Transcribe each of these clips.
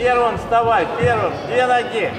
Первым вставай, первым, 2 ноги.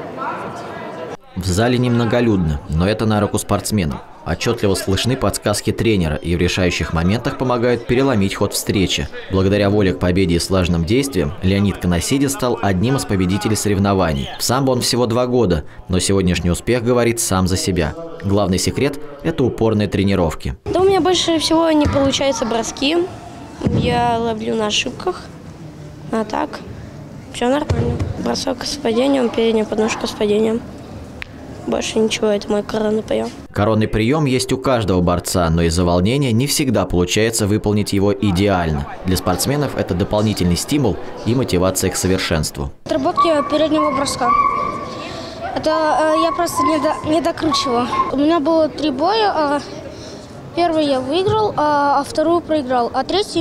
В зале немноголюдно, но это на руку спортсменам. Отчетливо слышны подсказки тренера и в решающих моментах помогают переломить ход встречи. Благодаря воле к победе и слаженным действиям Леонид Коносидис стал одним из победителей соревнований. В самбо он всего 2 года, но сегодняшний успех говорит сам за себя. Главный секрет – это упорные тренировки. Да у меня больше всего не получаются броски. Я ловлю на ошибках. А так, все нормально. Бросок с падением, передняя подножка с падением. Больше ничего, это мой коронный прием. Коронный прием есть у каждого борца, но из-за волнения не всегда получается выполнить его идеально. Для спортсменов это дополнительный стимул и мотивация к совершенству. Отработки переднего броска. Это я просто не докручивал. У меня было 3 боя. Первый я выиграл, а вторую проиграл. А третий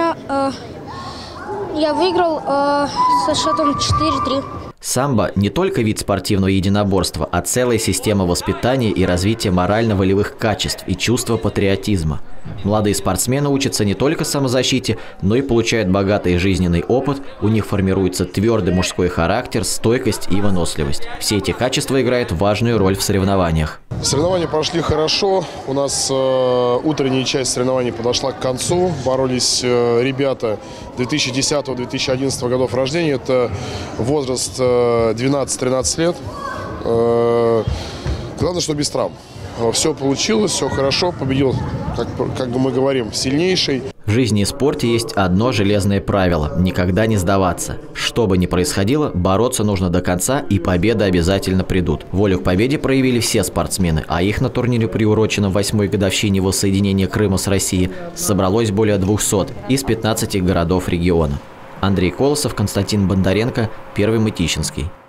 я выиграл со счетом 4-3. Самбо – не только вид спортивного единоборства, а целая система воспитания и развития морально-волевых качеств и чувства патриотизма. Молодые спортсмены учатся не только самозащите, но и получают богатый жизненный опыт, у них формируется твердый мужской характер, стойкость и выносливость. Все эти качества играют важную роль в соревнованиях. Соревнования прошли хорошо. У нас утренняя часть соревнований подошла к концу. Боролись ребята 2010-2011 годов рождения. Это возраст 12-13 лет. Главное, что без травм. Все получилось, все хорошо. Победил, как мы говорим, сильнейший. В жизни и спорте есть одно железное правило – никогда не сдаваться. Что бы ни происходило, бороться нужно до конца, и победы обязательно придут. Волю к победе проявили все спортсмены, а их на турнире, приуроченном 8-й годовщине воссоединения Крыма с Россией, собралось более 200 из 15 городов региона. Андрей Колосов, Константин Бондаренко, Первый Мытищинский.